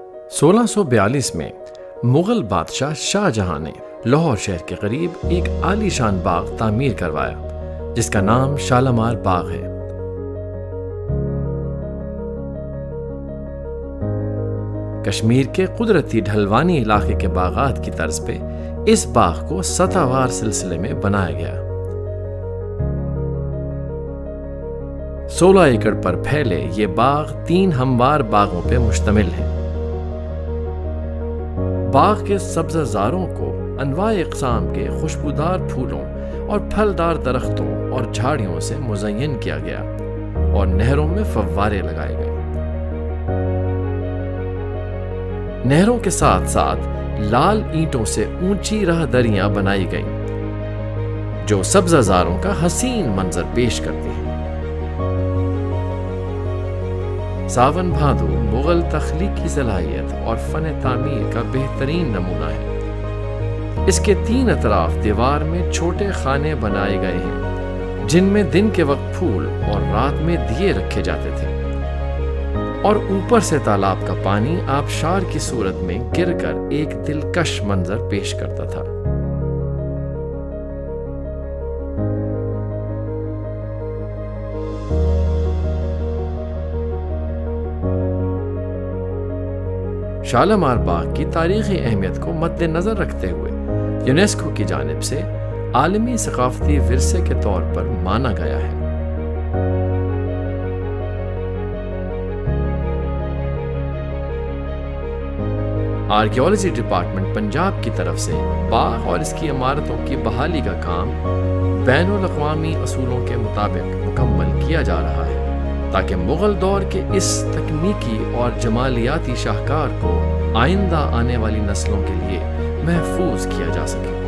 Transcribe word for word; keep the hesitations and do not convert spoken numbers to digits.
سولہ سو بیالیس میں مغل بادشاہ شاہ جہاں نے لاہور شہر کے قریب ایک عالی شان باغ تعمیر کروایا جس کا نام شالامار باغ ہے۔ کشمیر کے قدرتی ڈھلوانی علاقے کے باغات کی طرز پہ اس باغ کو سطح وار سلسلے میں بنایا گیا۔ سولہ ایکڑ پر پھیلے یہ باغ تین ہموار باغوں پہ مشتمل ہے۔ باغ کے سبزہ زاروں کو انواع اقسام کے خوشبودار پھولوں اور پھلدار درختوں اور جھاڑیوں سے مزین کیا گیا اور نہروں میں فوارے لگائے گئے۔ نہروں کے ساتھ ساتھ لال اینٹوں سے اونچی راہ دریاں بنائی گئیں جو سبزہ زاروں کا حسین منظر پیش کرتی ہیں۔ ساون بھادو مغل تخلیقی صلاحیت اور فن تعمیر کا بہترین نمونہ ہے۔ اس کے تین اطراف دیوار میں چھوٹے خانے بنائے گئے ہیں جن میں دن کے وقت پھول اور رات میں دیے رکھے جاتے تھے، اور اوپر سے تالاب کا پانی آبشار کی صورت میں گر کر ایک دلکش منظر پیش کرتا تھا۔ شالامار باغ کی تاریخی اہمیت کو مد نظر رکھتے ہوئے یونیسکو کی جانب سے عالمی ثقافتی ورثے کے طور پر مانا گیا ہے۔ آرکیالوجی ڈپارٹمنٹ پنجاب کی طرف سے باغ اور اس کی عمارتوں کی بحالی کا کام بین الاقوامی اصولوں کے مطابق مکمل کیا جا رہا ہے تاکہ مغل دور کے اس تکنیکی اور جمالیاتی شاہکار کو آئندہ آنے والی نسلوں کے لیے محفوظ کیا جا سکے۔